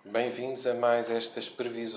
Bem-vindos a mais estas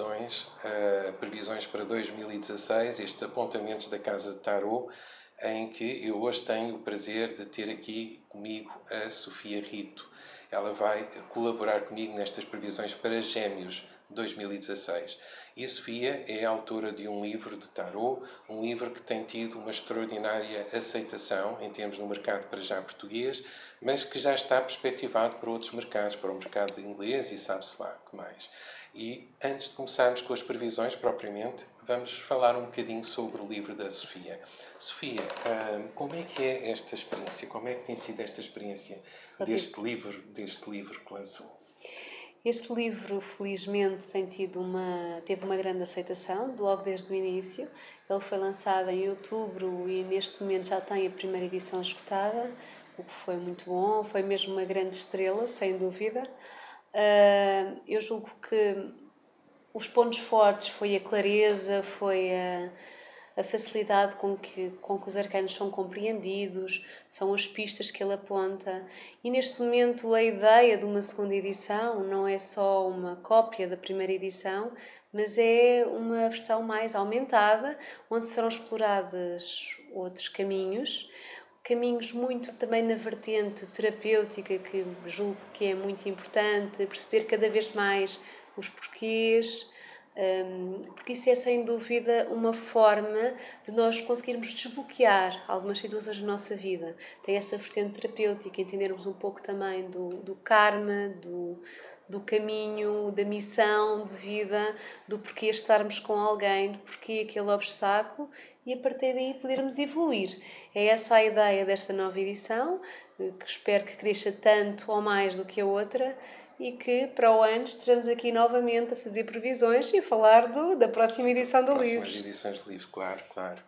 previsões para 2016, estes apontamentos da Casa de Tarot, em que eu hoje tenho o prazer de ter aqui comigo a Sofia Rito. Ela vai colaborar comigo nestas previsões para Gêmeos 2016. E a Sofia é autora de um livro de tarot, um livro que tem tido uma extraordinária aceitação em termos no mercado para já português, mas que já está perspectivado para outros mercados, para o mercado inglês e sabe-se lá que mais. E antes de começarmos com as previsões propriamente, vamos falar um bocadinho sobre o livro da Sofia. Sofia, como é que é esta experiência? Como é que tem sido esta experiência deste livro que lançou? Este livro, felizmente, teve uma grande aceitação, logo desde o início. Ele foi lançado em outubro e neste momento já tem a primeira edição esgotada, o que foi muito bom, foi mesmo uma grande estrela, sem dúvida. Eu julgo que os pontos fortes foi a clareza, foi a facilidade com que os arcanos são compreendidos, são as pistas que ele aponta. E neste momento a ideia de uma segunda edição não é só uma cópia da primeira edição, mas é uma versão mais aumentada, onde serão explorados outros caminhos muito também na vertente terapêutica, que julgo que é muito importante, perceber cada vez mais os porquês, porque isso é sem dúvida uma forma de nós conseguirmos desbloquear algumas situações da nossa vida. Tem essa vertente terapêutica, entendermos um pouco também do karma, do caminho, da missão de vida, do porquê estarmos com alguém, do porquê aquele obstáculo e a partir daí podermos evoluir. É essa a ideia desta nova edição, que espero que cresça tanto ou mais do que a outra e que para o ano estejamos aqui novamente a fazer previsões e a falar da próxima edição do livro. Próximas edições de livro, claro.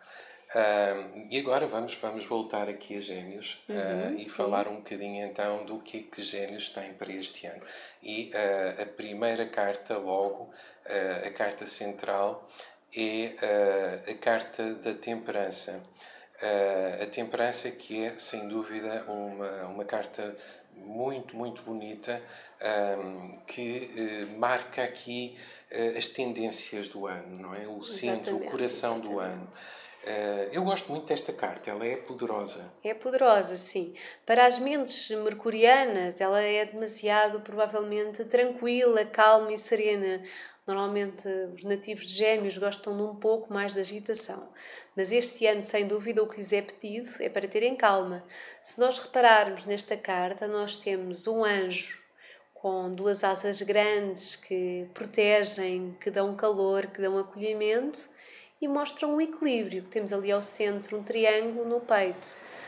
E agora vamos voltar aqui a Gêmeos e falar um bocadinho então do que é que Gêmeos tem para este ano. E a primeira carta logo, a carta central, é a carta da temperança. A temperança que é, sem dúvida, uma carta muito bonita, que marca aqui as tendências do ano, não é? O centro, o coração do ano. Eu gosto muito desta carta, ela é poderosa. É poderosa, sim. Para as mentes mercurianas, ela é demasiado, provavelmente, tranquila, calma e serena. Normalmente, os nativos de Gêmeos gostam de um pouco mais de agitação. Mas este ano, sem dúvida, o que lhes é pedido é para terem calma. Se nós repararmos nesta carta, nós temos um anjo com duas asas grandes que protegem, que dão calor, que dão acolhimento e mostram um equilíbrio, que temos ali ao centro um triângulo no peito.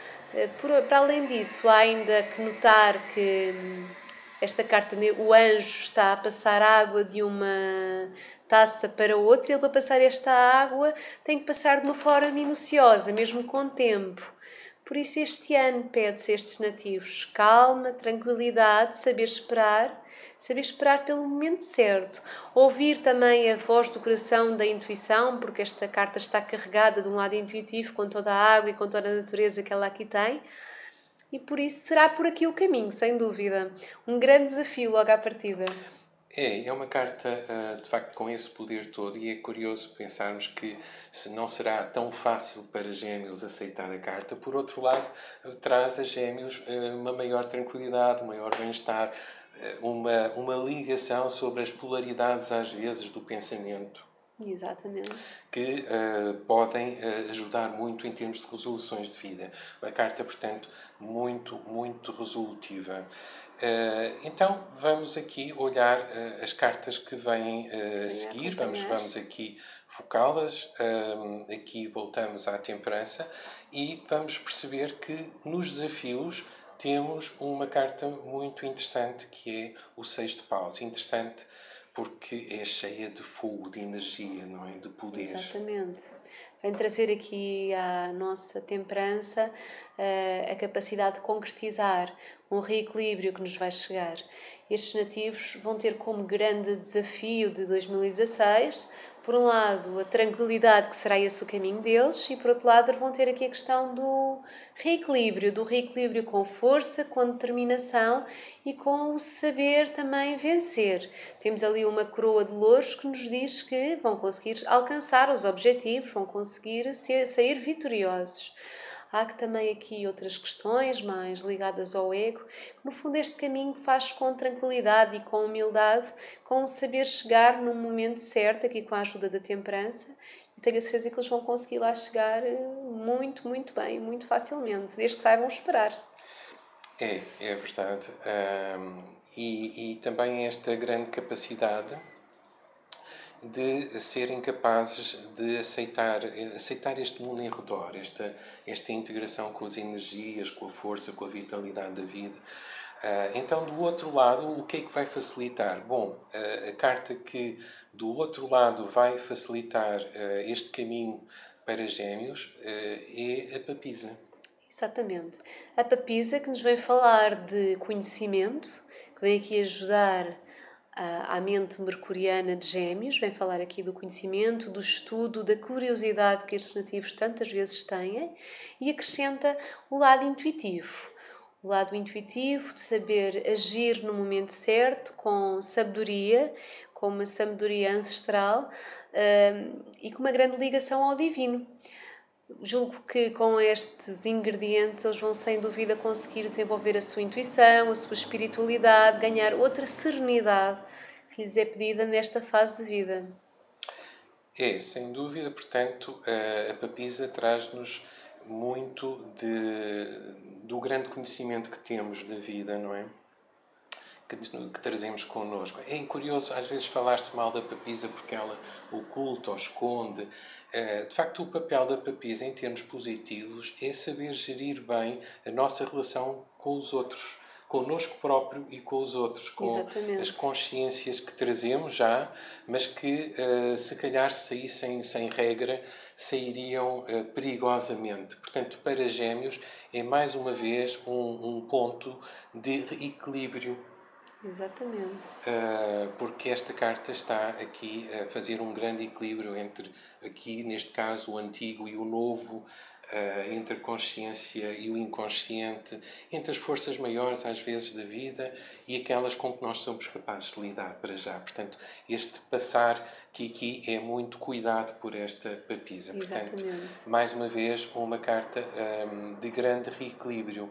Para além disso, há ainda que notar que esta carta, o anjo está a passar água de uma taça para outra e ele, para passar esta água, tem que passar de uma forma minuciosa, mesmo com tempo. Por isso este ano pede-se a estes nativos calma, tranquilidade, saber esperar pelo momento certo. Ouvir também a voz do coração, da intuição, porque esta carta está carregada de um lado intuitivo, com toda a água e com toda a natureza que ela aqui tem. E por isso será por aqui o caminho, sem dúvida. Um grande desafio logo à partida. É uma carta, de facto, com esse poder todo, e é curioso pensarmos que se não será tão fácil para Gêmeos aceitar a carta, por outro lado, traz a Gêmeos uma maior tranquilidade, um maior bem-estar, uma ligação sobre as polaridades, às vezes, do pensamento. Exatamente. Que podem ajudar muito em termos de resoluções de vida. Uma carta, portanto, muito resolutiva. Então, vamos aqui olhar as cartas que vêm a seguir. Vamos aqui focá-las. Aqui voltamos à temperança e vamos perceber que nos desafios temos uma carta muito interessante que é o Seis de Paus. Interessante porque é cheia de fogo, de energia, não é? De poder. Exatamente. Vem trazer aqui à nossa temperança a capacidade de concretizar um reequilíbrio que nos vai chegar. Estes nativos vão ter como grande desafio de 2016, por um lado, a tranquilidade que será esse o caminho deles, e por outro lado, vão ter aqui a questão do reequilíbrio com força, com determinação e com o saber também vencer. Temos ali uma coroa de louros que nos diz que vão conseguir alcançar os objetivos, vão conseguir sair vitoriosos. Há também aqui outras questões mais ligadas ao ego. No fundo, este caminho faz com tranquilidade e com humildade, com o saber chegar no momento certo, aqui com a ajuda da temperança. Eu tenho a certeza que eles vão conseguir lá chegar muito, muito bem, muito facilmente, desde que saibam esperar. É verdade. E também esta grande capacidade de serem capazes de aceitar este mundo em redor, esta integração com as energias, com a força, com a vitalidade da vida. Então, do outro lado, o que é que vai facilitar? Bom, a carta que do outro lado vai facilitar este caminho para Gêmeos é a papisa. Exatamente. A papisa que nos vem falar de conhecimento, que vem aqui ajudar à mente mercuriana de Gêmeos, vem falar aqui do conhecimento, do estudo, da curiosidade que estes nativos tantas vezes têm, e acrescenta o lado intuitivo. O lado intuitivo de saber agir no momento certo, com sabedoria, com uma sabedoria ancestral e com uma grande ligação ao divino. Julgo que com estes ingredientes eles vão sem dúvida conseguir desenvolver a sua intuição, a sua espiritualidade, ganhar outra serenidade que lhes é pedida nesta fase de vida. Sem dúvida, portanto, a papisa traz-nos muito do grande conhecimento que temos da vida, não é? Que trazemos connosco. É curioso às vezes falar-se mal da papisa porque ela oculta ou esconde. De facto, o papel da papisa em termos positivos é saber gerir bem a nossa relação com os outros, connosco próprio e com os outros, com Exatamente. as consciências que trazemos já, mas que se calhar saíssem sem regra, sairiam perigosamente. Portanto, para Gêmeos é mais uma vez um ponto de equilíbrio. Exatamente. Porque esta carta está aqui a fazer um grande equilíbrio entre, aqui neste caso, o antigo e o novo, entre a consciência e o inconsciente, entre as forças maiores, às vezes, da vida e aquelas com que nós somos capazes de lidar para já. Portanto, este passar que aqui é muito cuidado por esta papisa. Portanto, mais uma vez, uma carta de grande reequilíbrio.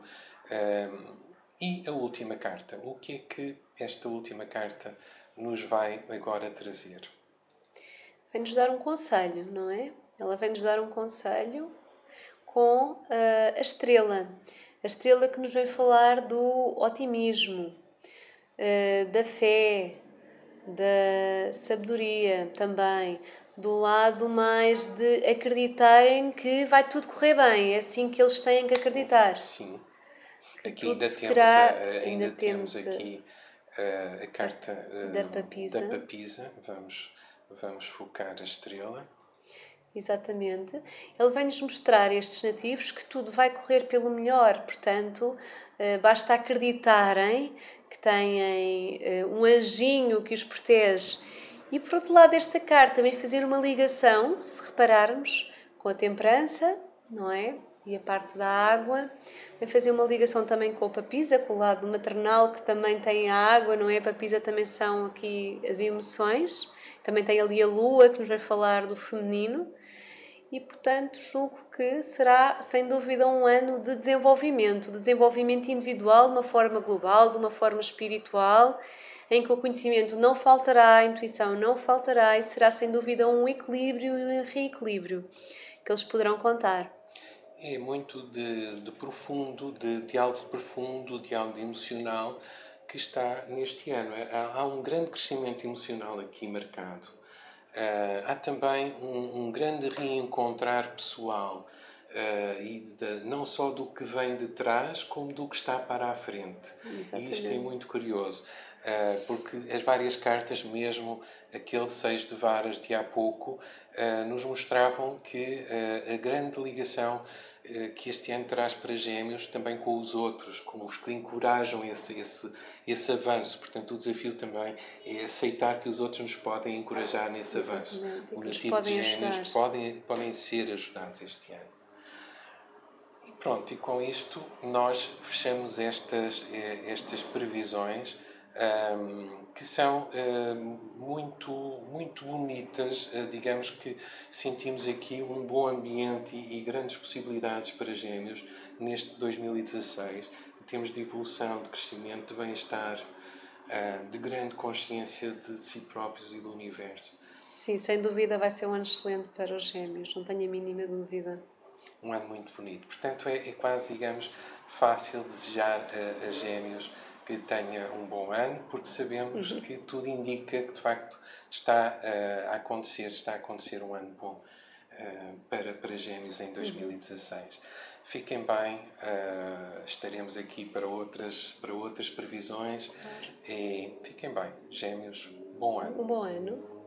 E a última carta? O que é que esta última carta nos vai agora trazer? Vem-nos dar um conselho, não é? Ela vem-nos dar um conselho com a estrela. A estrela que nos vem falar do otimismo, da fé, da sabedoria também, do lado mais de acreditarem que vai tudo correr bem. É assim que eles têm que acreditar. Sim. Aqui ainda temos aqui a carta da papisa. Vamos focar a estrela. Exatamente. Ele vem-nos mostrar, estes nativos, que tudo vai correr pelo melhor. Portanto, basta acreditarem que têm um anjinho que os protege. E, por outro lado, esta carta também fazer uma ligação, se repararmos, com a temperança, não é? E a parte da água. Vai fazer uma ligação também com a papisa, com o lado maternal, que também tem a água, não é? A papisa também são aqui as emoções. Também tem ali a lua, que nos vai falar do feminino. E, portanto, julgo que será, sem dúvida, um ano de desenvolvimento individual de uma forma global, de uma forma espiritual, em que o conhecimento não faltará, a intuição não faltará e será, sem dúvida, um equilíbrio e um reequilíbrio que eles poderão contar. É muito de profundo, de algo profundo, de algo emocional que está neste ano. Há um grande crescimento emocional aqui marcado. Há também um grande reencontrar pessoal, não só do que vem de trás, como do que está para a frente. Exatamente. E isto é muito curioso. Porque as várias cartas, mesmo aquele 6 de varas de há pouco, nos mostravam que a grande ligação que este ano traz para Gêmeos também com os outros, com os que encorajam esse avanço. Portanto, o desafio também é aceitar que os outros nos podem encorajar nesse avanço. O nativo de Gêmeos podem ser ajudados este ano. E pronto, e com isto nós fechamos estas previsões que são muito bonitas. Digamos que sentimos aqui um bom ambiente e grandes possibilidades para Gêmeos neste 2016. Em termos de evolução, de crescimento, de bem-estar, de grande consciência de si próprios e do universo. Sim, sem dúvida vai ser um ano excelente para os Gêmeos, não tenho a mínima dúvida. Um ano muito bonito. Portanto, é quase, digamos, fácil desejar a Gêmeos que tenha um bom ano, porque sabemos que tudo indica que, de facto, está a acontecer um ano bom para Gêmeos em 2016. Fiquem bem, estaremos aqui para outras previsões e fiquem bem. Gêmeos, bom ano. Um bom ano.